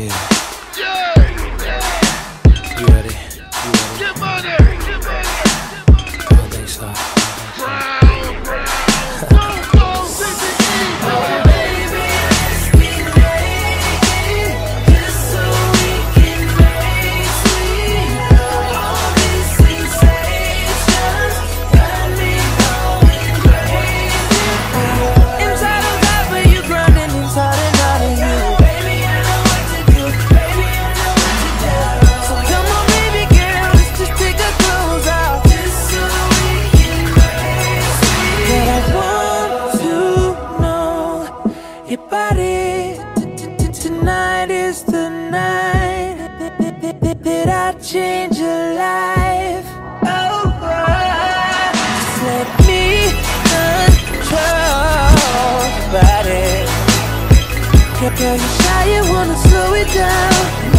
You ready? Get money! I don't think so. Tonight is the night that I change your life. Oh, just let me control your body. Girl, you're shy, you wanna slow it down.